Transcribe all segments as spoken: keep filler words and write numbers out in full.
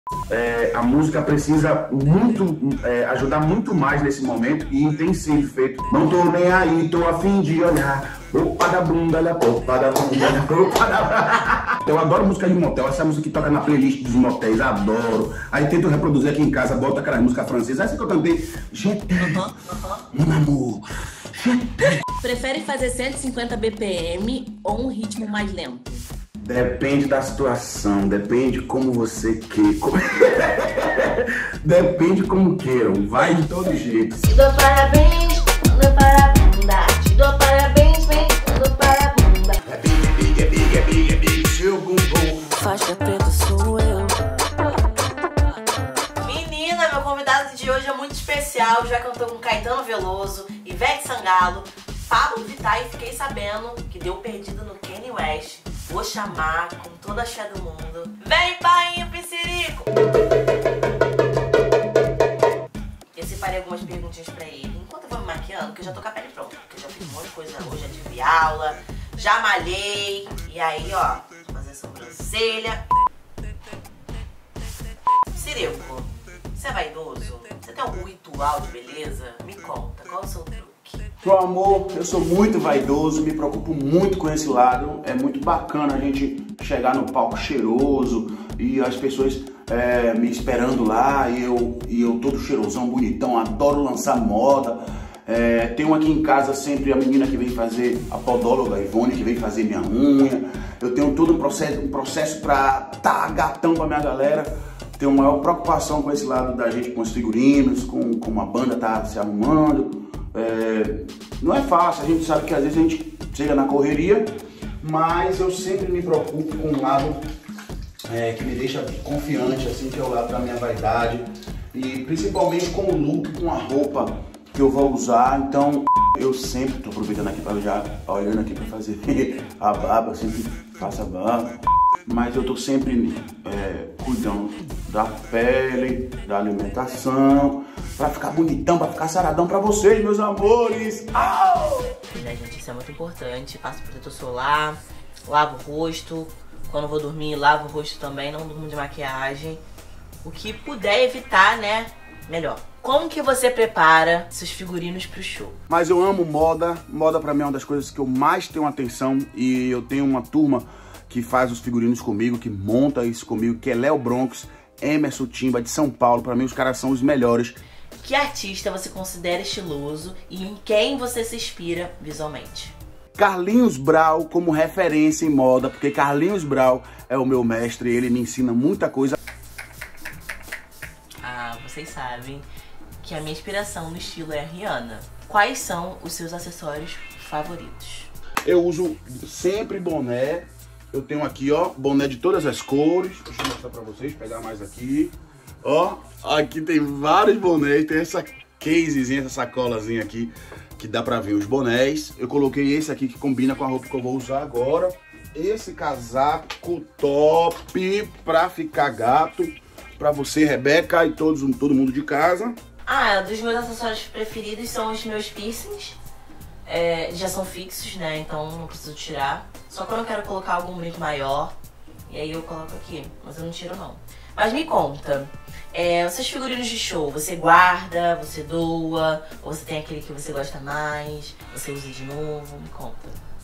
É, a música precisa muito, é, ajudar muito mais nesse momento e tem sido feito. Não tô nem aí, tô a fim de olhar. Opa da bunda, olha a popa da bunda, olha a popa da... Eu adoro música de motel, essa música que toca na playlist dos motéis, adoro. Aí tento reproduzir aqui em casa, boto aquela música francesa, essa que eu cantei. Gente, mon amour. Prefere fazer cento e cinquenta B P M ou um ritmo mais lento? Depende da situação, depende como você quer. Depende como queiram, vai de todo jeito. Te dou parabéns, anda para a bunda. Te dou parabéns, vem, anda para a bunda. É big, é big, é big, é big, é big, seu bumbum. Faixa preta sou eu. Menina, meu convidado de hoje é muito especial, já cantou com Caetano Veloso, Ivete Sangalo, Pablo Vittar e fiquei sabendo que deu perdida no Kanye West. Vou chamar com toda a fé do mundo. Vem, pai, Piscirico! Eu separei algumas perguntinhas pra ele. Enquanto eu vou me maquiando, porque eu já tô com a pele pronta. Porque eu já fiz um monte de coisa hoje, já tive aula, já malhei. E aí, ó, fazer sobrancelha. Piscirico, você é vaidoso? Você tem algum ritual de beleza? Me conta, qual é o seu truque? Pro amor, eu sou muito vaidoso, me preocupo muito com esse lado. É muito bacana a gente chegar no palco cheiroso e as pessoas é, me esperando lá e eu, e eu todo cheirosão, bonitão, adoro lançar moda. É, tenho aqui em casa sempre a menina que vem fazer, a podóloga Ivone, que vem fazer minha unha. Eu tenho todo um processo, um processo pra tá gatão pra minha galera. Tenho maior preocupação com esse lado da gente, com os figurinos, com como a banda tá se arrumando. É, não é fácil, a gente sabe que às vezes a gente chega na correria, mas eu sempre me preocupo com um lado é, que me deixa confiante, assim, que é o lado da minha vaidade, e principalmente com o look, com a roupa que eu vou usar. Então eu sempre tô aproveitando aqui para já olhando aqui para fazer a barba, sempre faço a barba, mas eu tô sempre é, cuidando da pele, da alimentação, pra ficar bonitão, pra ficar saradão pra vocês, meus amores. Au! Né, gente, isso é muito importante. Passo protetor solar, lavo o rosto. Quando vou dormir, lavo o rosto também, não durmo de maquiagem. O que puder evitar, né, melhor. Como que você prepara seus figurinos pro show? Mas eu amo moda. Moda pra mim é uma das coisas que eu mais tenho atenção. E eu tenho uma turma que faz os figurinos comigo, que monta isso comigo, que é Léo Bronx, Emerson Timba de São Paulo. Pra mim os caras são os melhores. Que artista você considera estiloso e em quem você se inspira visualmente? Carlinhos Brau como referência em moda, porque Carlinhos Brau é o meu mestre, ele me ensina muita coisa. Ah, vocês sabem que a minha inspiração no estilo é a Rihanna. Quais são os seus acessórios favoritos? Eu uso sempre boné. Eu tenho aqui, ó, boné de todas as cores. Deixa eu mostrar pra vocês, pegar mais aqui. Ó, aqui tem vários bonés, tem essa casezinha, essa sacolazinha aqui, que dá pra ver os bonés. Eu coloquei esse aqui que combina com a roupa que eu vou usar agora. Esse casaco top pra ficar gato, pra você, Rebeca, e todos, todo mundo de casa. Ah, dos meus acessórios preferidos são os meus piercings. É, já são fixos, né, então não preciso tirar. Só quando eu quero colocar algum brinco maior, e aí eu coloco aqui, mas eu não tiro não. Mas me conta, é, os seus figurinos de show, você guarda, você doa, ou você tem aquele que você gosta mais, você usa de novo? Me conta.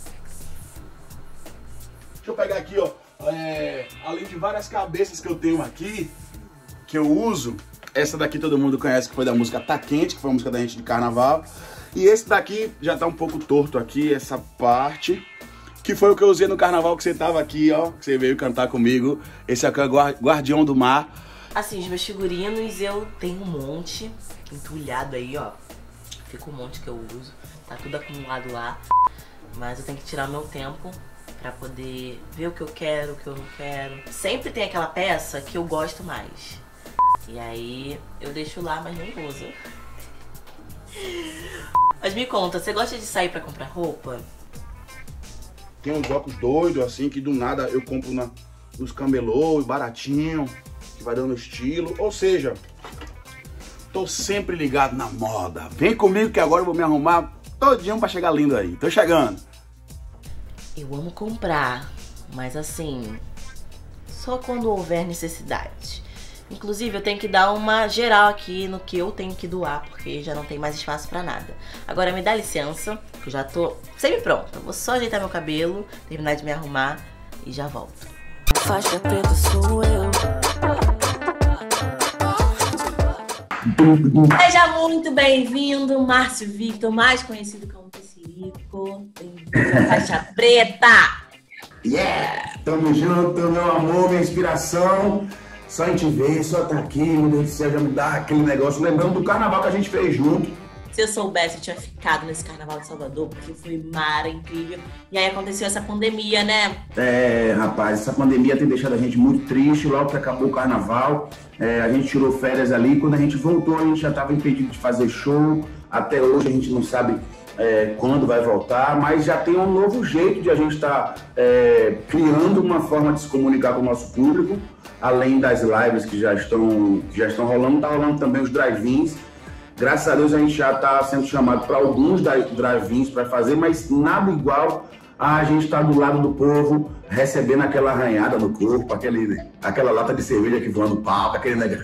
Deixa eu pegar aqui, ó, é, além de várias cabeças que eu tenho aqui, que eu uso, essa daqui todo mundo conhece, que foi da música Tá Quente, que foi a música da gente de carnaval. E esse daqui já tá um pouco torto aqui, essa parte, que foi o que eu usei no carnaval que você tava aqui, ó, que você veio cantar comigo. Esse aqui é o Guardião do Mar. Assim, os meus figurinos eu tenho um monte entulhado aí, ó. Fica um monte que eu uso, tá tudo acumulado lá. Mas eu tenho que tirar meu tempo pra poder ver o que eu quero, o que eu não quero. Sempre tem aquela peça que eu gosto mais. E aí eu deixo lá, mas não uso. Mas me conta, você gosta de sair pra comprar roupa? Tem uns óculos doidos, assim, que do nada eu compro na, nos camelô, baratinho, que vai dando estilo. Ou seja, tô sempre ligado na moda. Vem comigo que agora eu vou me arrumar todinho pra chegar lindo aí. Tô chegando. Eu amo comprar, mas assim, só quando houver necessidade. Inclusive, eu tenho que dar uma geral aqui no que eu tenho que doar, porque já não tem mais espaço pra nada. Agora me dá licença, que eu já tô semi-pronta. Vou só ajeitar meu cabelo, terminar de me arrumar e já volto. Faixa preta sou eu. Seja muito bem-vindo, Márcio Victor, mais conhecido como Psirico. Bem-vindo à Faixa Preta! Yeah! Tamo junto, meu amor, minha inspiração. Só a gente ver, só tá aqui, meu Deus do céu, já me dá aquele negócio. Lembrando do carnaval que a gente fez junto. Se eu soubesse, eu tinha ficado nesse carnaval de Salvador, porque foi mara, incrível. E aí aconteceu essa pandemia, né? É, rapaz, essa pandemia tem deixado a gente muito triste. Logo que acabou o carnaval, é, a gente tirou férias ali. Quando a gente voltou, a gente já estava impedido de fazer show. Até hoje a gente não sabe é, quando vai voltar, mas já tem um novo jeito de a gente estar tá, é, criando uma forma de se comunicar com o nosso público. Além das lives que já estão, que já estão rolando, tá rolando também os drive-ins. Graças a Deus a gente já está sendo chamado para alguns drive-ins para fazer, mas nada igual a gente estar tá do lado do povo, recebendo aquela arranhada no corpo, aquele, aquela lata de cerveja que voa no palco, aquele negócio.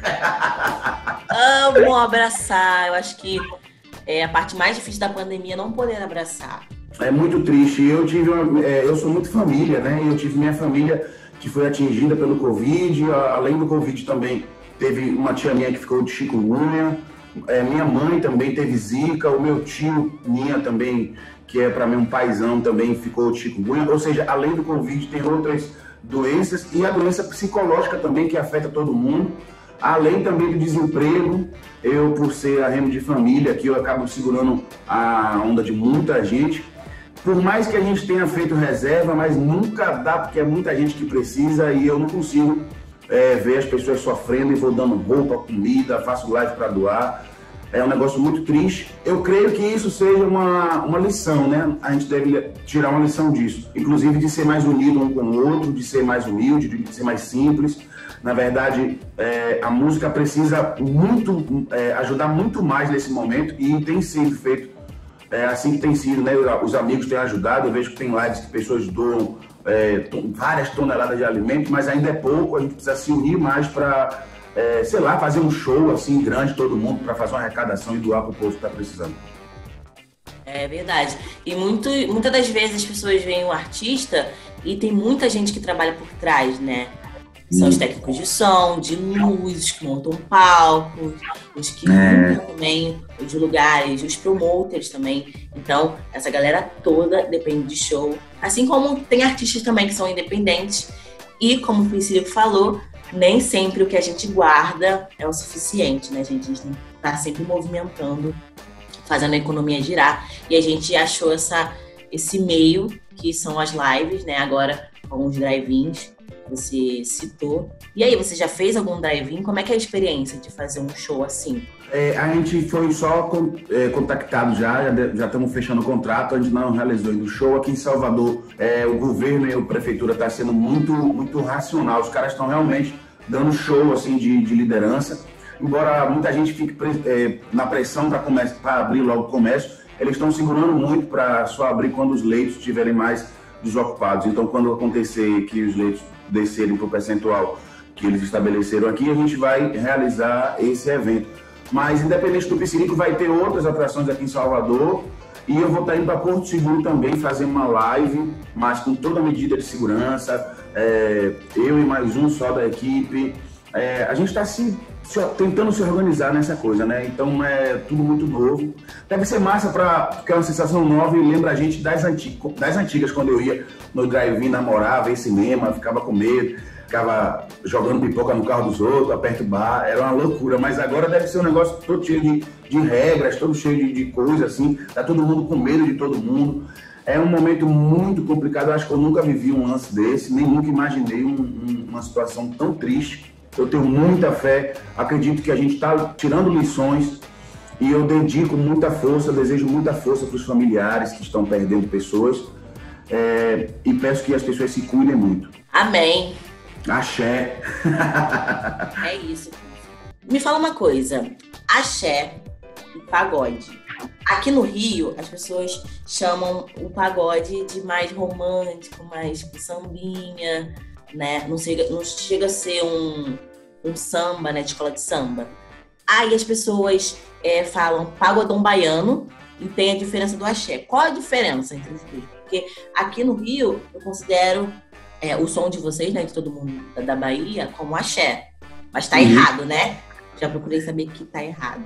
Amo abraçar. Eu acho que é a parte mais difícil da pandemia, não poder abraçar. É muito triste. Eu tive uma, é, eu sou muito família, né? Eu tive minha família que foi atingida pelo Covid. Além do Covid também teve uma tia minha que ficou de chikungunya. É, minha mãe também teve zika, o meu tio, minha também, que é para mim um paizão, também ficou de chikungunya. Ou seja, além do Covid, tem outras doenças e a doença psicológica também que afeta todo mundo. Além também do desemprego, eu por ser a remo de família aqui, eu acabo segurando a onda de muita gente. Por mais que a gente tenha feito reserva, mas nunca dá, porque é muita gente que precisa e eu não consigo É, ver as pessoas sofrendo e vou dando roupa, comida, faço live para doar. É um negócio muito triste. Eu creio que isso seja uma, uma lição, né? A gente deve tirar uma lição disso. Inclusive de ser mais unido um com o outro, de ser mais humilde, de ser mais simples. Na verdade, é, a música precisa muito, é, ajudar muito mais nesse momento e tem sido feito é, assim que tem sido, né? Os amigos têm ajudado, eu vejo que tem lives que pessoas doam É, várias toneladas de alimento, mas ainda é pouco, a gente precisa se unir mais para, é, sei lá, fazer um show assim grande, todo mundo, para fazer uma arrecadação e doar para o povo que está precisando. É verdade. E muito, muitas das vezes as pessoas veem o artista e tem muita gente que trabalha por trás, né? São os técnicos de som, de luz, que montam palcos, os que É. montam também os lugares, os promoters também. Então, essa galera toda depende de show. Assim como tem artistas também que são independentes. E, como o Priscila falou, nem sempre o que a gente guarda é o suficiente, né, gente? A gente tem que estar sempre movimentando, fazendo a economia girar. E a gente achou essa, esse meio, que são as lives, né? Agora, com os drive-ins. Você citou. E aí, você já fez algum drive-in? Como é que é a experiência de fazer um show assim? É, a gente foi só con- é, contactado já, já, de- já estamos fechando o contrato, a gente não realizou ainda o show. Aqui em Salvador, é, o governo e a prefeitura estão sendo muito, muito racional, os caras estão realmente dando show assim, de, de liderança. Embora muita gente fique pre- é, na pressão para abrir logo o comércio, eles estão segurando muito para só abrir quando os leitos estiverem mais desocupados. Então, quando acontecer que os leitos descerem para o percentual que eles estabeleceram aqui, a gente vai realizar esse evento. Mas, independente do Psirico, vai ter outras atrações aqui em Salvador e eu vou estar indo para Porto Seguro também fazer uma live, mas com toda a medida de segurança, é, eu e mais um só da equipe. É, a gente está se, se, tentando se organizar nessa coisa, né? Então é tudo muito novo. Deve ser massa, pra, porque é uma sensação nova e lembra a gente das, anti, das antigas, quando eu ia no drive-in namorar, ver cinema, ficava com medo, ficava jogando pipoca no carro dos outros, aperta o bar, era uma loucura. Mas agora deve ser um negócio todo cheio de, de regras, todo cheio de, de coisa assim, tá todo mundo com medo de todo mundo. É um momento muito complicado, eu acho que eu nunca vivi um lance desse, nem nunca imaginei um, um, uma situação tão triste. Eu tenho muita fé, acredito que a gente está tirando lições e eu dedico muita força, desejo muita força para os familiares que estão perdendo pessoas é, e peço que as pessoas se cuidem muito. Amém. Axé. É isso. Me fala uma coisa. Axé e pagode. Aqui no Rio, as pessoas chamam o pagode de mais romântico, mais sambinha, né? Não chega, não chega a ser um, um samba, né, de escola de samba. Aí as pessoas é, falam pagodão baiano e tem a diferença do axé. Qual a diferença entre os dois? Porque aqui no Rio, eu considero é, o som de vocês, né, de todo mundo da, da Bahia, como axé. Mas tá uhum. errado, né? Já procurei saber que tá errado.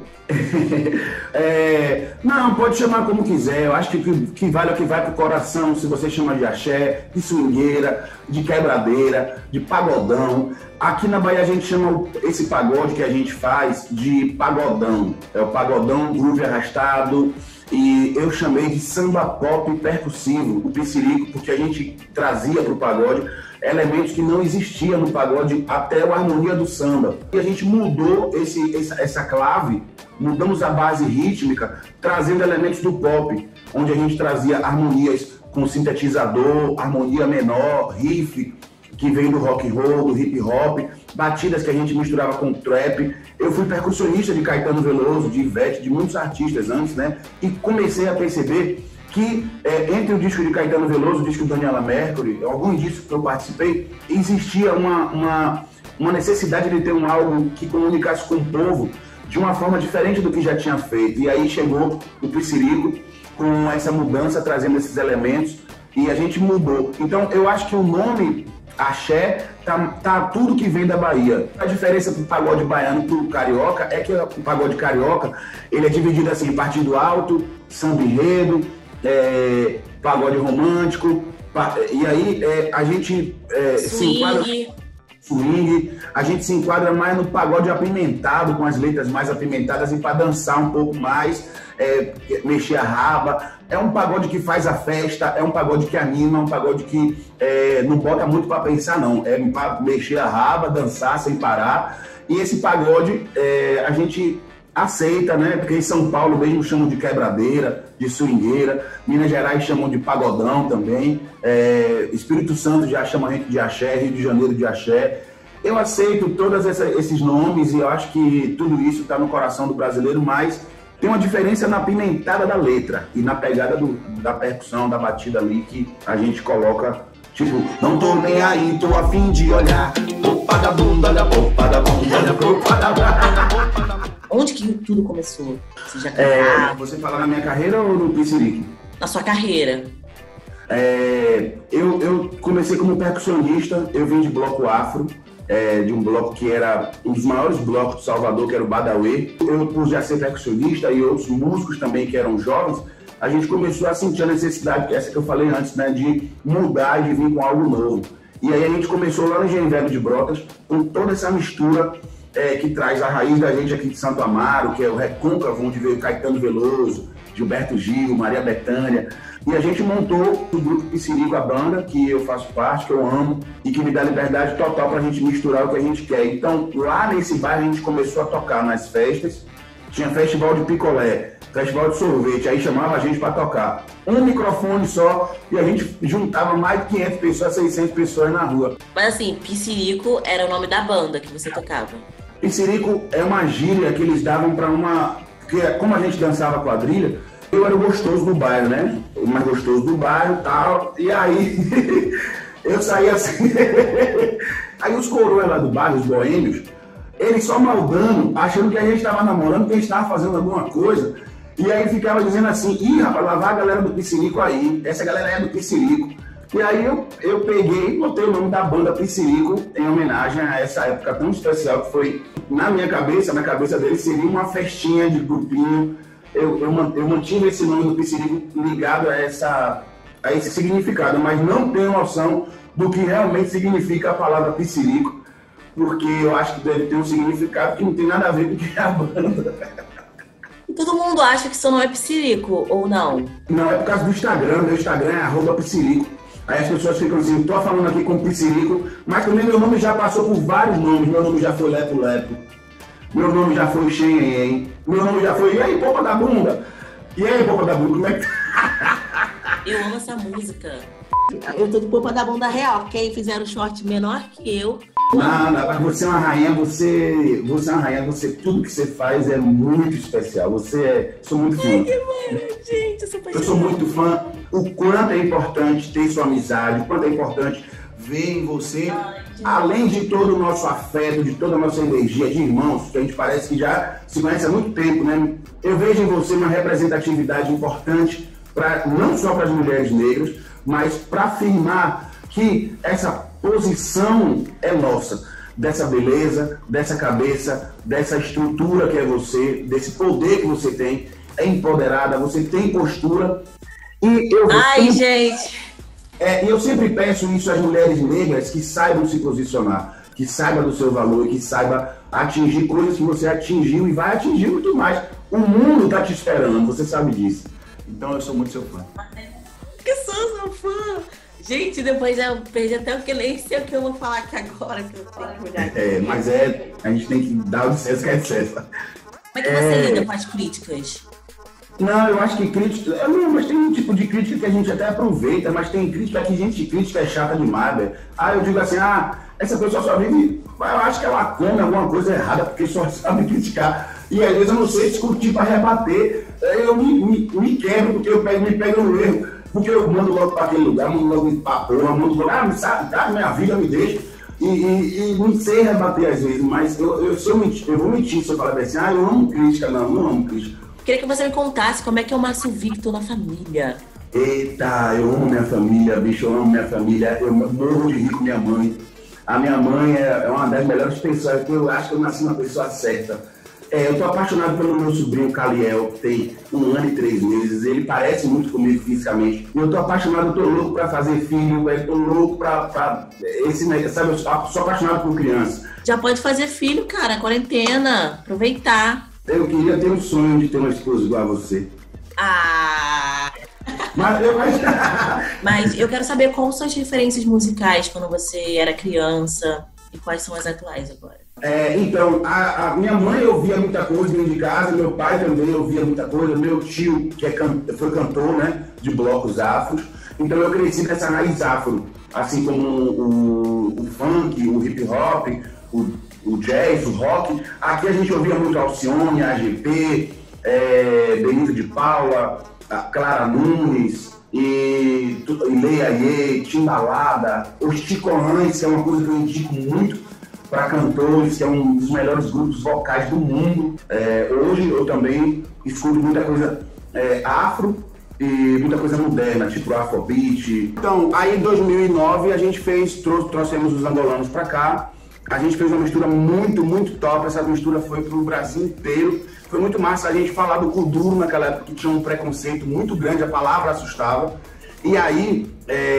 é, não, pode chamar como quiser. Eu acho que, que, que vale o que vai pro coração. Se você chama de axé, de swingueira, de quebradeira, de pagodão. Aqui na Bahia a gente chama esse pagode que a gente faz de pagodão. É o pagodão, groove arrastado. E eu chamei de samba pop percussivo, o Pissirico, porque a gente trazia pro pagode elementos que não existiam no pagode até a harmonia do samba. E a gente mudou esse, essa, essa clave, mudamos a base rítmica, trazendo elementos do pop, onde a gente trazia harmonias com sintetizador, harmonia menor, riff, que vem do rock and roll, do hip hop, batidas que a gente misturava com trap. Eu fui percussionista de Caetano Veloso, de Ivete, de muitos artistas antes, né? E comecei a perceber que é, entre o disco de Caetano Veloso, o disco de Daniela Mercury, alguns discos que eu participei, existia uma, uma, uma necessidade de ter um álbum que comunicasse com o povo de uma forma diferente do que já tinha feito. E aí chegou o Pissirico com essa mudança, trazendo esses elementos, e a gente mudou. Então eu acho que o nome axé tá, tá tudo que vem da Bahia. A diferença pro pagode baiano pro carioca é que o pagode carioca ele é dividido assim, partido alto, samba enredo, é, pagode romântico, e aí é, a gente é, se enquadra swing, a gente se enquadra mais no pagode apimentado, com as letras mais apimentadas e para dançar um pouco mais, é, mexer a raba. É um pagode que faz a festa, é um pagode que anima, é um pagode que é, não bota muito para pensar não, é para mexer a raba, dançar sem parar. E esse pagode é, a gente aceita, né? Porque em São Paulo mesmo chamam de quebradeira, de swingueira, Minas Gerais chamam de pagodão também, é, Espírito Santo já chama a gente de axé, Rio de Janeiro de axé. Eu aceito todos esses nomes e eu acho que tudo isso está no coração do brasileiro, mas tem uma diferença na pimentada da letra e na pegada do, da percussão, da batida ali que a gente coloca, tipo, não tô nem aí, tô a fim de olhar, opa da bunda, da opa da bunda, da opa da bunda. Onde que tudo começou? Você já cantava? É, você fala na minha carreira ou no Pissirico? Na sua carreira. É, eu, eu comecei como percussionista, eu vim de bloco afro, é, de um bloco que era um dos maiores blocos de Salvador, que era o Badauê. Eu, por já ser percussionista e outros músicos também que eram jovens, a gente começou a sentir a necessidade, essa que eu falei antes, né, de mudar e de vir com algo novo. E aí a gente começou lá no Engenho Velho de Brotas, com toda essa mistura É, que traz a raiz da gente aqui de Santo Amaro, que é o Recôncavo, onde veio Caetano Veloso, Gilberto Gil, Maria Bethânia. E a gente montou o grupo Pissirico, a banda, que eu faço parte, que eu amo, e que me dá liberdade total pra gente misturar o que a gente quer. Então, lá nesse bairro, a gente começou a tocar nas festas. Tinha festival de picolé, festival de sorvete, aí chamava a gente pra tocar. Um microfone só, e a gente juntava mais de quinhentas pessoas, seiscentas pessoas na rua. Mas assim, Pissirico era o nome da banda que você tocava? Pissirico é uma gíria que eles davam para uma... Porque como a gente dançava quadrilha, eu era o gostoso do bairro, né? O mais gostoso do bairro e tal. E aí, eu saía assim... Aí os coroas lá do bairro, os boêmios, eles só maldando, achando que a gente estava namorando, que a gente estava fazendo alguma coisa. E aí ficava dizendo assim, ih, rapaz, lá vai a galera do Pissirico aí. Essa galera é do Pissirico. E aí eu, eu peguei e botei o nome da banda Pissirico em homenagem a essa época tão especial que foi, na minha cabeça, na cabeça deles, seria uma festinha de grupinho. Eu, eu, eu mantive esse nome do Pissirico ligado a, essa, a esse significado, mas não tenho noção do que realmente significa a palavra Pissirico, porque eu acho que deve ter um significado que não tem nada a ver com o que é a banda. Todo mundo acha que seu nome é Pissirico, ou não? Não, é por causa do Instagram, meu Instagram é arroba Pissirico. Aí as pessoas ficam assim, tô falando aqui com Pissirico, mas também meu nome já passou por vários nomes. Meu nome já foi Lepo Lepo, meu nome já foi Xenhen, meu nome já foi, e aí, Popa da Bunda? E aí, Popa da Bunda, como é que tá? Eu amo essa música. Eu tô de Popa da Bunda real, porque aí fizeram um short menor que eu. Não, não, você é uma rainha, você, você é uma rainha, você, tudo que você faz é muito especial, você é, sou muito fã. Ai, que mano, gente, eu sou apaixonada. Eu sou muito fã, o quanto é importante ter sua amizade, o quanto é importante ver em você, além de todo o nosso afeto, de toda a nossa energia de irmãos, que a gente parece que já se conhece há muito tempo, né? Eu vejo em você uma representatividade importante, pra, não só para as mulheres negras, mas para afirmar que essa posição é nossa, dessa beleza, dessa cabeça, dessa estrutura que é você, desse poder que você tem, é empoderada, você tem postura. E eu Ai, sempre, gente! É, e eu sempre peço isso às mulheres negras que saibam se posicionar, que saiba do seu valor e que saiba atingir coisas que você atingiu e vai atingir muito mais. O mundo está te esperando, você sabe disso. Então eu sou muito seu fã. Que sou seu fã! Gente, depois eu perdi até o que nem sei o que eu vou falar aqui agora, que eu tenho que olhar aqui. É, mas é, a gente tem que dar o licença que é licença. Como é que você É... lida com as críticas? Não, eu acho que crítica... Não, mas tem um tipo de crítica que a gente até aproveita, mas tem crítica que gente crítica é chata demais, velho. Ah, eu digo assim, ah, essa pessoa só vive... Eu acho que ela come alguma coisa errada, porque só sabe criticar. E às vezes eu não sei discutir para rebater. Eu me, me, me quebro, porque eu pego, me pego no erro. Porque eu mando logo para aquele lugar, mando logo pra porra, mando logo, ah, me sabe, tá, minha vida me deixa. E, e, e não sei rebater às vezes, mas eu, eu, se eu, mentir, eu vou mentir se eu falar assim, ah, eu amo crítica, não, não amo crítica. Queria que você me contasse como é que é o Márcio Victor na família. Eita, eu amo minha família, bicho, eu amo minha família, eu morro de rir com minha mãe. A minha mãe é uma das melhores pessoas, que eu acho que eu nasci uma pessoa certa. É, eu tô apaixonado pelo meu sobrinho Caliel, que tem um ano e três meses. Ele parece muito comigo fisicamente. E eu tô apaixonado, eu tô louco pra fazer filho, eu tô louco pra... pra esse, sabe, eu sou apaixonado por criança. Já pode fazer filho, cara, quarentena, aproveitar. Eu queria ter um sonho de ter uma esposa igual a você. Ah... Mas eu acho... Mas eu quero saber quais são as referências musicais quando você era criança e quais são as atuais agora. É, então, a, a minha mãe ouvia muita coisa dentro de casa, meu pai também ouvia muita coisa, meu tio, que é can, foi cantor, né, de blocos afros, então eu cresci nessa raiz afro, assim como o, o funk, o hip hop, o, o jazz, o rock. Aqui a gente ouvia muito Alcione, A G P, é, Benito de Paula, a Clara Nunes, e, e Leia Ye, Timbalada, os Ticolães, que é uma coisa que eu indico muito para cantores, que é um dos melhores grupos vocais do mundo. É, hoje eu também escuto muita coisa é, afro e muita coisa moderna, tipo Afrobeat. Então, aí em dois mil e nove a gente fez, trouxe, trouxemos os angolanos para cá. A gente fez uma mistura muito, muito top. Essa mistura foi pro Brasil inteiro. Foi muito massa a gente falar do Kuduro naquela época, que tinha um preconceito muito grande, a palavra assustava. E aí,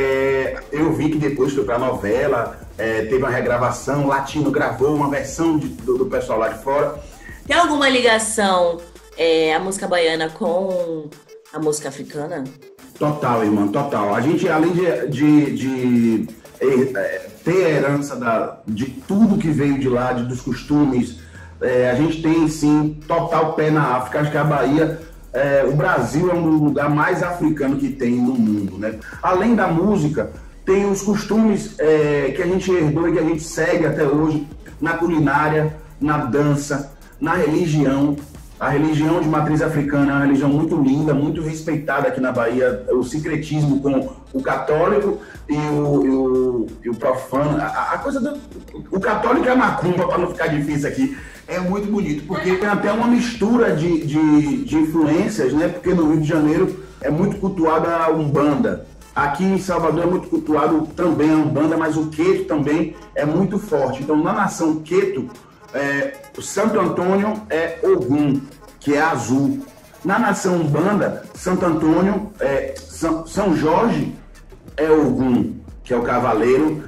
é, eu vi que depois foi pra novela, é, teve uma regravação, Latino gravou uma versão de, do, do pessoal lá de fora. Tem alguma ligação, é, a música baiana com a música africana? Total, irmã, total. A gente, além de, de, de é, ter a herança da, de tudo que veio de lá, de, dos costumes, é, a gente tem, sim, total pé na África. Acho que a Bahia... É, o Brasil é um lugar mais africano que tem no mundo, né? Além da música, tem os costumes é, que a gente herdou e que a gente segue até hoje na culinária, na dança, na religião. A religião de matriz africana é uma religião muito linda, muito respeitada aqui na Bahia. O sincretismo com o católico e o, e o, e o profano. A, a coisa do... O católico é macumba, para não ficar difícil aqui. É muito bonito, porque tem até uma mistura de, de, de influências, né? Porque no Rio de Janeiro é muito cultuada a Umbanda. Aqui em Salvador é muito cultuado também a Umbanda, mas o Queto também é muito forte. Então, na nação Queto, é, o Santo Antônio é Ogum, que é azul. Na nação Umbanda, Santo Antônio, é, São, São Jorge é Ogum, que é o cavaleiro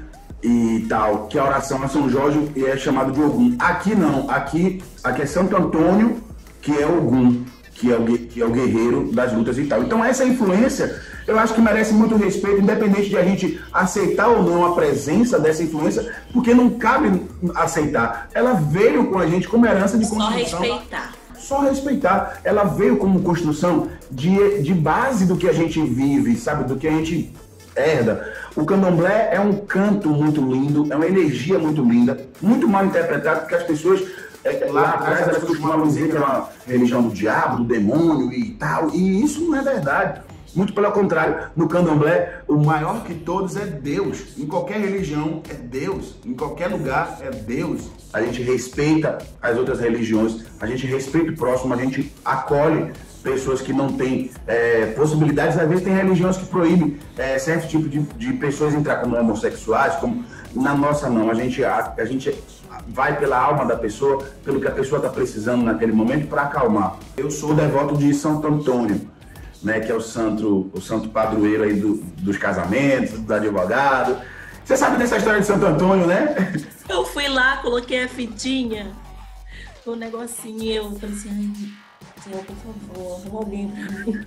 e tal, que a oração é São Jorge e é chamado de Ogum. Aqui não, aqui, aqui é Santo Antônio, que é Ogum, que é, o, que é o guerreiro das lutas e tal. Então essa influência, eu acho que merece muito respeito, independente de a gente aceitar ou não a presença dessa influência, porque não cabe aceitar. Ela veio com a gente como herança de construção. Só respeitar. Só respeitar. Ela veio como construção de, de base do que a gente vive, sabe? Do que a gente herda. O candomblé é um canto muito lindo, é uma energia muito linda, muito mal interpretado, porque as pessoas é, lá atrás elas costumavam dizer que é uma religião do diabo, do demônio e tal, e isso não é verdade. Muito pelo contrário, no candomblé, o maior que todos é Deus. Em qualquer religião é Deus. Em qualquer lugar é Deus. A gente respeita as outras religiões, a gente respeita o próximo, a gente acolhe pessoas que não têm é, possibilidades. Às vezes tem religiões que proíbem é, certo tipo de, de pessoas entrar como homossexuais, como na nossa não. A gente, a, a gente vai pela alma da pessoa, pelo que a pessoa está precisando naquele momento para acalmar. Eu sou devoto de Santo Antônio, né, que é o santo, o santo padroeiro aí do, dos casamentos, do advogado. Você sabe dessa história de Santo Antônio, né? Eu fui lá, coloquei a fitinha, o negocinho, eu falei assim, ai, Senhor, por favor, arruma alguém pra mim.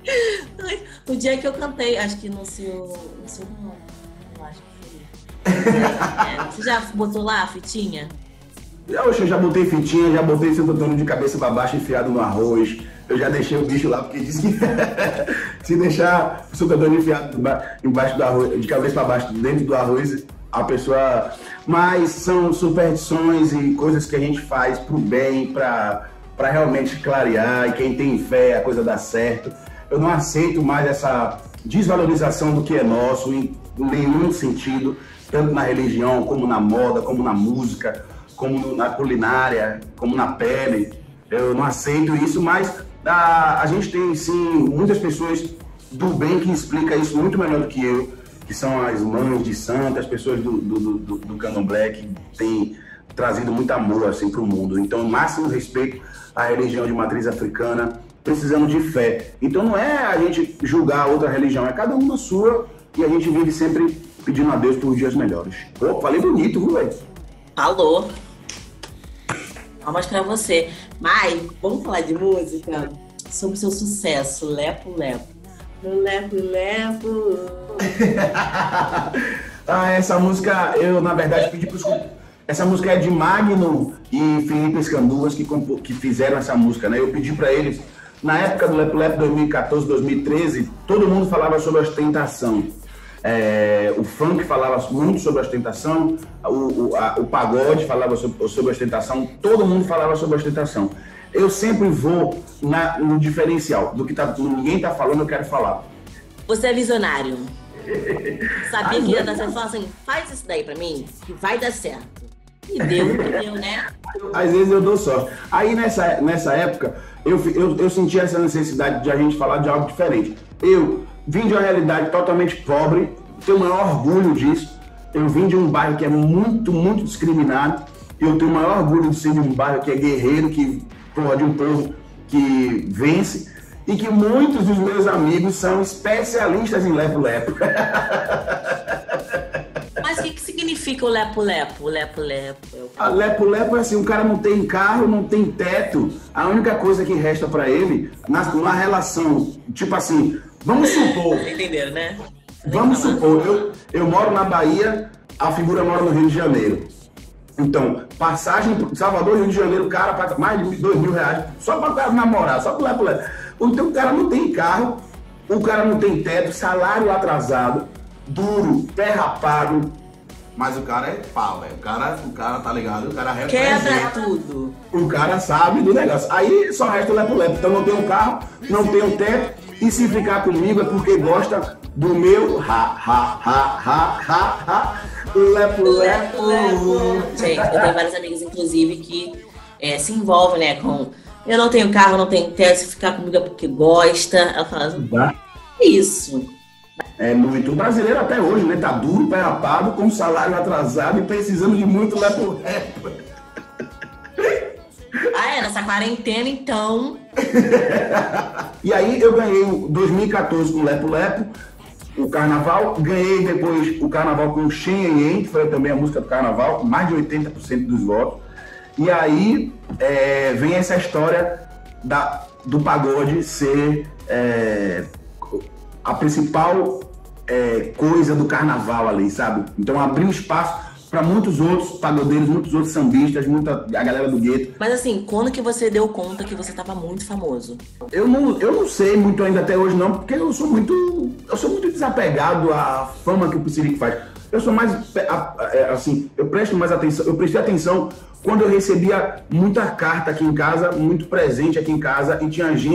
O dia que eu cantei, acho que no seu, no seu nome, eu acho que foi. É, você já botou lá a fitinha? Eu já botei fitinha, já botei Santo Antônio de cabeça para baixo enfiado no arroz. Eu já deixei o bicho lá, porque disse que se deixar o Santo Antônio enfiado embaixo do arroz, de cabeça para baixo, dentro do arroz, a pessoa... Mas são superstições e coisas que a gente faz pro bem, para para realmente clarear, e quem tem fé, a coisa dá certo. Eu não aceito mais essa desvalorização do que é nosso, em nenhum sentido, tanto na religião, como na moda, como na música, como na culinária, como na pele. Eu não aceito isso, mas a, a gente tem, sim, muitas pessoas do bem que explicam isso muito melhor do que eu, que são as mães de santo, as pessoas do, do, do, do candomblé, que têm trazido muito amor assim, para o mundo. Então, máximo respeito à religião de matriz africana, precisando de fé. Então, não é a gente julgar outra religião, é cada uma sua, e a gente vive sempre pedindo a Deus por dias melhores. Pô, falei bonito, viu, velho? Falou. Palmas pra você. Mas, vamos falar de música? Sobre o seu sucesso, Lepo Lepo. Lepo Lepo. Ah, essa música, eu, na verdade, pedi pros... Essa música é de Magno e Felipe Escandurras, que, compo... que fizeram essa música, né? Eu pedi pra eles, na época do Lepo Lepo dois mil e quatorze, dois mil e treze, todo mundo falava sobre ostentação. É, o funk falava muito sobre ostentação, o, o, a, o pagode falava sobre, sobre ostentação, todo mundo falava sobre ostentação. Eu sempre vou na, no diferencial do que tá, ninguém tá falando, eu quero falar. Você é visionário. Sabia Ai, que ia dar certo? Fala assim, faz isso daí pra mim, que vai dar certo. E deu, deu, né? Às vezes eu dou sorte. Aí nessa, nessa época, eu, eu, eu senti essa necessidade de a gente falar de algo diferente. Eu vim de uma realidade totalmente pobre, tenho o maior orgulho disso. Eu vim de um bairro que é muito, muito discriminado. Eu tenho o maior orgulho de ser de um bairro que é guerreiro, que, porra, de um povo que vence. E que muitos dos meus amigos são especialistas em lepo-lepo. Mas o que, que significa o lepo-lepo? O lepo-lepo? A lepo-lepo é assim, o cara não tem carro, não tem teto. A única coisa que resta pra ele, na, na relação, tipo assim, vamos supor... Entenderam, né? Vamos supor, eu, eu moro na Bahia, a figura mora no Rio de Janeiro. Então, passagem para Salvador, Rio de Janeiro, o cara paga mais de dois mil reais só para o cara namorar, só para lepo lepo. Então o cara não tem carro, o cara não tem teto, salário atrasado, duro, pé rapado. Mas o cara é pau, velho. O cara, o cara tá ligado, o cara quebra tudo. O cara sabe do negócio. Aí só resta o lepo lepo. Então não tem um carro, não tem um teto, e se ficar comigo é porque gosta do meu ha, ha, ha, ha, ha, ha, lepo lepo. Gente, eu tenho vários amigos, inclusive, que é, se envolvem, né, com eu não tenho carro, não tenho teto, se ficar comigo é porque gosta. Ela fala assim, é isso. É muito brasileiro até hoje, né? Tá duro, pé rapado, com salário atrasado e precisando de muito lepo lepo. Ah, é? Nessa quarentena, então... E aí eu ganhei dois mil e quatorze com Lepo Lepo, o Carnaval. Ganhei depois o Carnaval com Xen, que foi também a música do Carnaval, com mais de oitenta por cento dos votos. E aí é, vem essa história da, do pagode ser é, a principal é, coisa do Carnaval ali, sabe? Então abriu espaço para muitos outros pagodeiros, muitos outros sambistas, muita, a galera do gueto. Mas assim, quando que você deu conta que você tava muito famoso? Eu não, eu não sei muito ainda até hoje não, porque eu sou muito, eu sou muito desapegado à fama que o Psirico faz. Eu sou mais, assim, eu presto mais atenção, eu prestei atenção quando eu recebia muita carta aqui em casa, muito presente aqui em casa, e tinha gente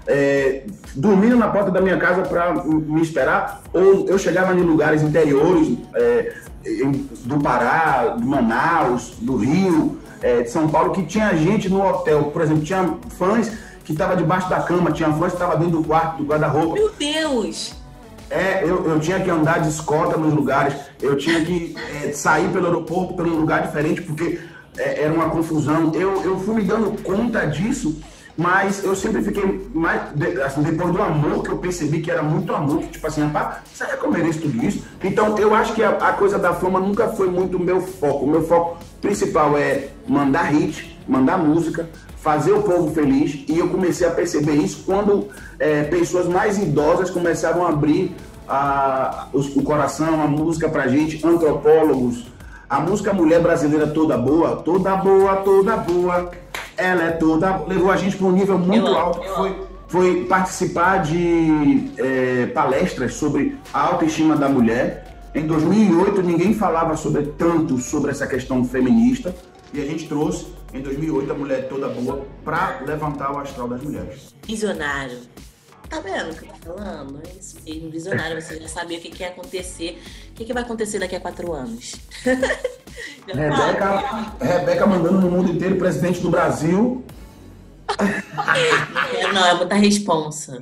é, dormindo na porta da minha casa para me esperar, ou eu chegava em lugares interiores é, do Pará, de Manaus, do Rio, é, de São Paulo, que tinha gente no hotel. Por exemplo, tinha fãs que estavam debaixo da cama, tinha fãs que estavam dentro do quarto, do guarda-roupa. Meu Deus! É, eu, eu tinha que andar de escolta nos lugares, eu tinha que é, sair pelo aeroporto, pelo lugar diferente, porque é, era uma confusão. Eu, eu fui me dando conta disso, mas eu sempre fiquei mais, de, assim, depois do amor, que eu percebi que era muito amor, que tipo assim, rapaz, será que eu mereço tudo isso? Então eu acho que a, a coisa da fama nunca foi muito o meu foco. O meu foco principal é mandar hit, mandar música, fazer o povo feliz, e eu comecei a perceber isso quando é, pessoas mais idosas começaram a abrir a, o, o coração, a música pra gente, antropólogos, a música mulher brasileira toda boa, toda boa, toda boa, ela é toda, levou a gente para um nível muito Eu alto, que foi, foi participar de é, palestras sobre a autoestima da mulher. Em dois mil e oito ninguém falava sobre, tanto sobre essa questão feminista, e a gente trouxe em dois mil e oito a mulher toda boa para levantar o astral das mulheres. Visionário. Tá vendo o que eu tô falando? É isso mesmo, visionário. Você já sabia o que, que ia acontecer. O que, que vai acontecer daqui a quatro anos? Rebeca, Rebeca mandando no mundo inteiro, presidente do Brasil. É, não, é muita responsa.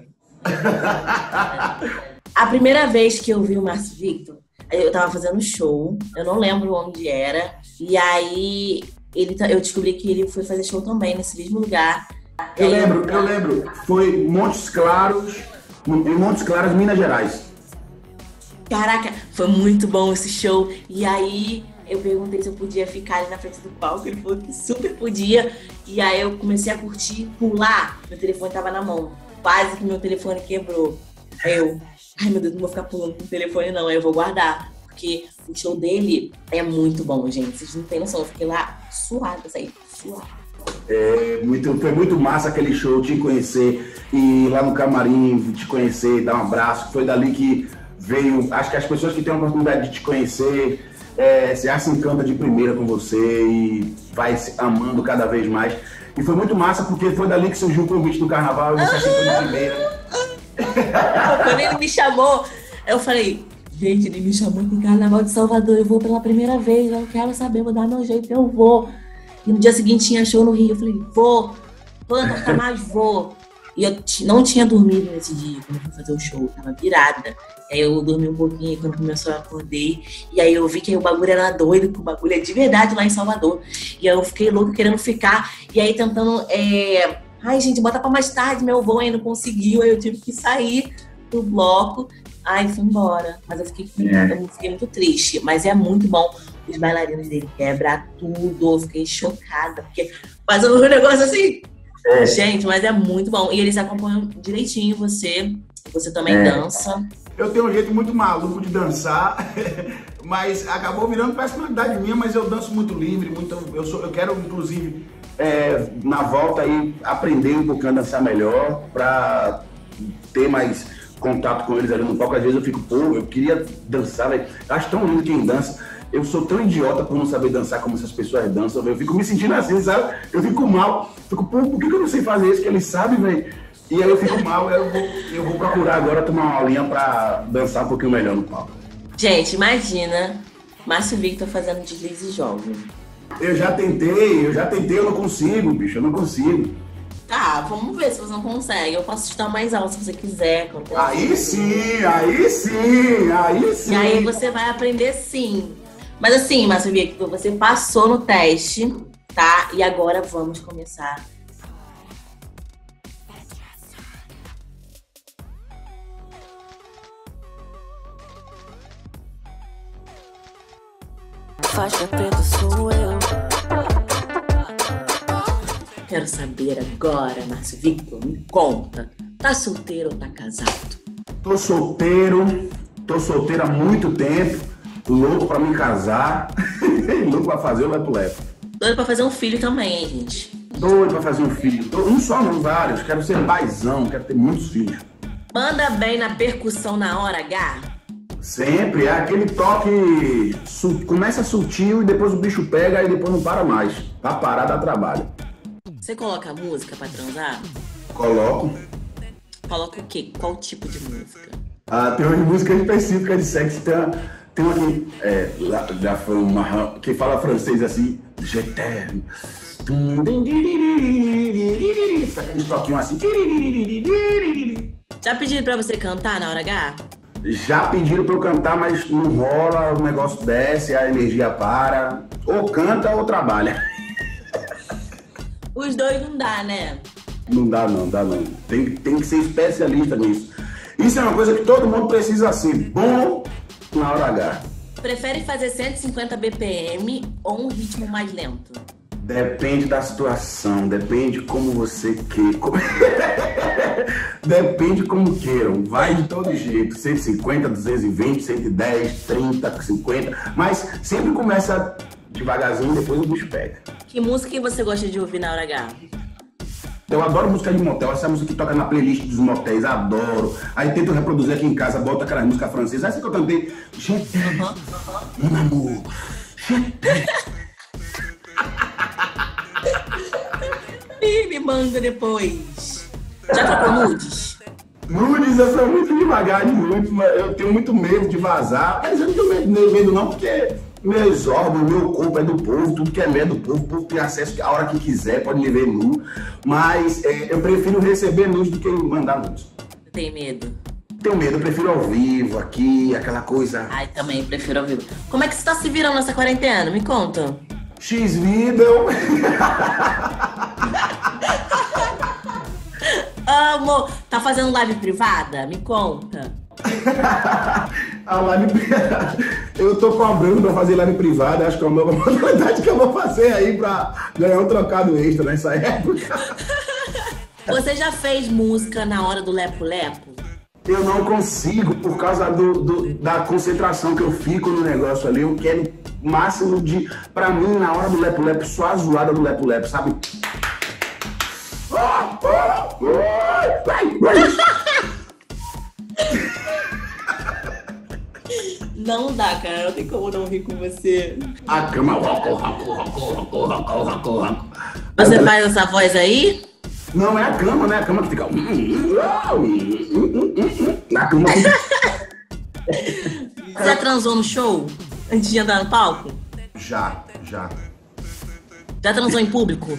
A primeira vez que eu vi o Márcio Victor, eu tava fazendo show, eu não lembro onde era, e aí ele, eu descobri que ele foi fazer show também nesse mesmo lugar. Eu lembro, eu lembro, foi Montes Claros, em Montes Claros, Minas Gerais. Caraca, foi muito bom esse show. E aí eu perguntei se eu podia ficar ali na frente do palco, ele falou que super podia. E aí eu comecei a curtir, pular, meu telefone tava na mão, quase que meu telefone quebrou. Aí eu, ai meu Deus, não vou ficar pulando com o telefone não, aí eu vou guardar. Porque o show dele é muito bom, gente, vocês não têm noção, eu fiquei lá suada, saí suada. É, muito, foi muito massa aquele show, te conhecer, e lá no camarim te conhecer, dar um abraço. Foi dali que veio, acho que as pessoas que têm a oportunidade de te conhecer, é, já se encanta de primeira com você e vai se amando cada vez mais. E foi muito massa porque foi dali que surgiu o convite do carnaval e você aceitou de primeira. Quando ele me chamou, eu falei, gente, ele me chamou pro Carnaval de Salvador, eu vou pela primeira vez, eu quero saber, vou dar meu jeito, eu vou. E no dia seguinte tinha show no Rio, eu falei, vou, vou nunca mais vou. E eu não tinha dormido nesse dia, quando eu fui fazer o show, tava virada. E aí eu dormi um pouquinho, quando começou eu acordei, e aí eu vi que o bagulho era doido, que o bagulho é de verdade lá em Salvador. E aí eu fiquei louco querendo ficar, e aí tentando, é... ai gente, bota pra mais tarde, meu voo ainda não conseguiu, aí eu tive que sair do bloco. Ai, fui embora. Mas eu fiquei, é. eu fiquei muito triste. Mas é muito bom. Os bailarinos dele quebram tudo. Eu fiquei chocada. Porque faz um negócio assim. É. Gente, mas é muito bom. E eles acompanham direitinho você. Você também é. dança. Eu tenho um jeito muito maluco de dançar. Mas acabou virando personalidade minha. Mas eu danço muito livre. Muito, eu, sou, eu quero, inclusive, é, na volta aí, aprender um pouquinho a dançar melhor. Pra ter mais contato com eles ali no palco. Às vezes eu fico, pô, eu queria dançar, velho. Acho tão lindo quem dança. Eu sou tão idiota por não saber dançar como essas pessoas dançam, véio. Eu fico me sentindo assim, sabe? Eu fico mal. Fico, pô, por que eu não sei fazer isso que eles sabem, velho? E aí eu fico mal, eu vou, eu vou procurar agora tomar uma aulinha pra dançar um pouquinho melhor no palco. Gente, imagina Márcio Victor fazendo deslize jovem. Eu já tentei, eu já tentei, eu não consigo, bicho, eu não consigo. Tá, vamos ver se você não consegue. Eu posso chutar mais alto se você quiser. Aí sim, aí sim, aí sim. E aí você vai aprender sim. Mas assim, Márcio Victor, você passou no teste, tá? E agora vamos começar. Faixa preta sou eu. Quero saber agora, Márcio Victor, me conta. Tá solteiro ou tá casado? Tô solteiro, tô solteiro há muito tempo, louco pra me casar, louco pra fazer o lepo-lepo. Doido pra fazer um filho também, hein, gente? Doido pra fazer um filho. Um só não, vários. Quero ser paizão, quero ter muitos filhos. Manda bem na percussão na hora H? Sempre, é aquele toque, su- começa sutil e depois o bicho pega e depois não para mais. Tá parado, dá trabalho. Você coloca música pra transar? Coloco. coloca o quê? Qual tipo de música? Ah, tem uma música específica de sexo, tem uma, tem uma que, é, lá, já foi uma, que fala francês assim, Je t'aime. Fica aquele toquinho assim. Já pediram pra você cantar na hora H? Já pediram pra eu cantar, mas não rola, o negócio desce, a energia para. Ou canta ou trabalha. Os dois não dá, né? Não dá não, dá não. Tem, tem que ser especialista nisso. Isso é uma coisa que todo mundo precisa ser bom na hora H. Prefere fazer cento e cinquenta B P M ou um ritmo mais lento? Depende da situação, depende como você quer. Como... depende como queiram. Vai de todo jeito. cento e cinquenta, duzentos e vinte, cento e dez, trinta, cinquenta. Mas sempre começa devagarzinho e depois o bicho pega. Que música que você gosta de ouvir na hora H? Eu adoro música de motel, essa música que toca na playlist dos motéis, adoro. Aí tento reproduzir aqui em casa, boto aquela música francesa. Essa que eu cantei. Gente, mon amour. Ih, me manda depois. Já trocou nudes? Nudes, eu sou muito devagar de nudes, mas eu tenho muito medo de vazar. Mas eu não tenho medo, medo não, porque meus órgãos, meu corpo é do povo, tudo que é meu é do povo, o povo tem acesso a hora que quiser, pode me ver nu. Mas é, eu prefiro receber nudes do que mandar nudes. Você tem medo? Tenho medo, eu prefiro ao vivo, aqui, aquela coisa. Ai, também prefiro ao vivo. Como é que você tá se virando nessa quarentena? Me conta. X-Video. Amor, tá fazendo live privada? Me conta. A live eu tô cobrando pra fazer live privada, acho que é uma modalidade que eu vou fazer aí pra ganhar um trocado extra nessa época. Você já fez música na hora do lepo-lepo? Eu não consigo, por causa do, do, da concentração que eu fico no negócio ali. Eu quero o máximo de, pra mim, na hora do lepo-lepo, só a zoada do lepo-lepo, sabe? Não dá, cara. Não tem como não rir com você. A cama... Roco, roco, roco, roco, roco, roco, roco. Você faz essa voz aí? Não, é a cama, né? A cama que fica... Na cama... Você já transou no show? Antes de andar no palco? Já, já. Já transou em público?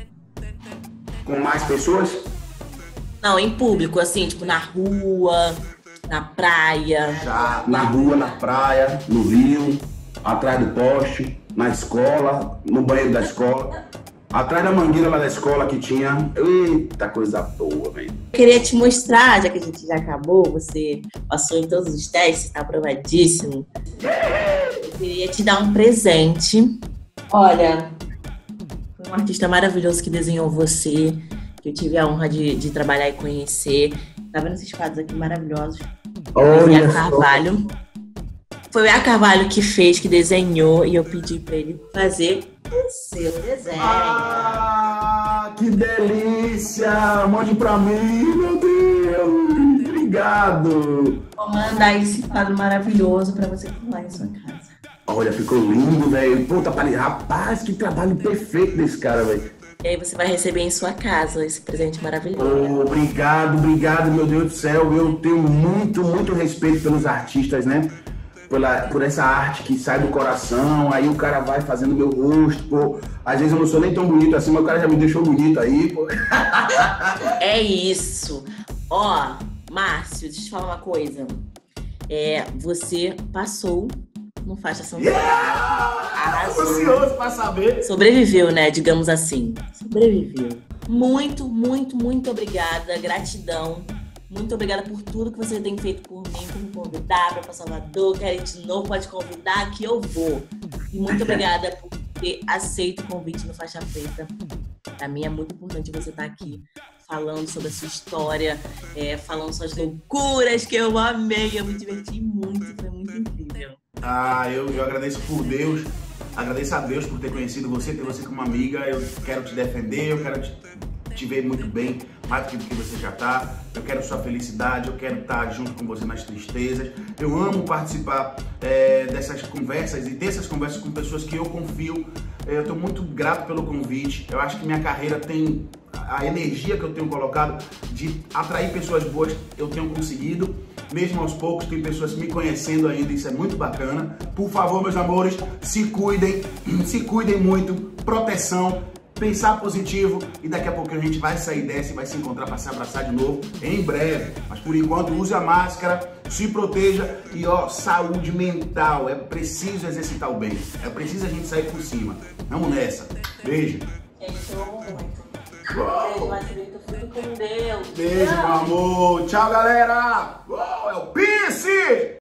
Com mais pessoas? Não, em público, assim, tipo na rua, na praia. Já, na rua, na praia, no rio, atrás do poste, na escola, no banheiro da escola, atrás da mangueira lá da escola que tinha. Eita, coisa boa, velho. Queria te mostrar, já que a gente já acabou, você passou em todos os testes, tá aprovadíssimo. Eu queria te dar um presente. Olha, foi um artista maravilhoso que desenhou você, que eu tive a honra de, de trabalhar e conhecer. Tá vendo esses quadros aqui maravilhosos? Foi o Ia Carvalho. Foi o Ia Carvalho que fez, que desenhou, e eu pedi pra ele fazer o seu desenho. Ah, que delícia! Mande pra mim, meu Deus! Obrigado! Vou mandar esse quadro maravilhoso pra você colar em sua casa. Olha, ficou lindo, velho. Puta, rapaz, que trabalho perfeito desse cara, velho. E aí você vai receber em sua casa esse presente maravilhoso. Oh, obrigado, obrigado, meu Deus do céu. Eu tenho muito, muito respeito pelos artistas, né? Pela, por essa arte que sai do coração. Aí o cara vai fazendo meu rosto, pô. Às vezes eu não sou nem tão bonito assim, mas o cara já me deixou bonito aí, pô. É isso. Ó, Márcio, deixa eu te falar uma coisa. É, você passou no Faixa São Paulo. Yeah! Ansioso pra saber. Sobreviveu, né? Digamos assim. Sobreviveu. Muito, muito, muito obrigada. Gratidão. Muito obrigada por tudo que você tem feito por mim, por me convidar para Salvador. Quero ir de novo, pode convidar que eu vou. E muito obrigada por ter aceito o convite no Faixa Preta. Para mim é muito importante você estar aqui falando sobre a sua história, é, falando suas loucuras, que eu amei. Eu me diverti muito, foi muito incrível. Ah, eu, eu agradeço por Deus, agradeço a Deus por ter conhecido você, ter você como amiga. Eu quero te defender, eu quero te, te ver muito bem, mais do que você já está. Eu quero sua felicidade, eu quero estar junto com você nas tristezas. Eu amo participar é, dessas conversas e dessas conversas com pessoas que eu confio. Eu estou muito grato pelo convite. Eu acho que minha carreira tem a energia que eu tenho colocado de atrair pessoas boas, eu tenho conseguido. Mesmo aos poucos, tem pessoas me conhecendo ainda, isso é muito bacana. Por favor, meus amores, se cuidem, se cuidem muito, proteção, pensar positivo e daqui a pouco a gente vai sair dessa e vai se encontrar para se abraçar de novo em breve. Mas por enquanto, use a máscara, se proteja e ó, saúde mental, é preciso exercitar o bem, é preciso a gente sair por cima. Vamos nessa. Beijo. Gente, eu amo muito. Beijo, Marcelito, fique com Deus. Beijo, meu amor. Tchau, galera. Uou, é o Pisse!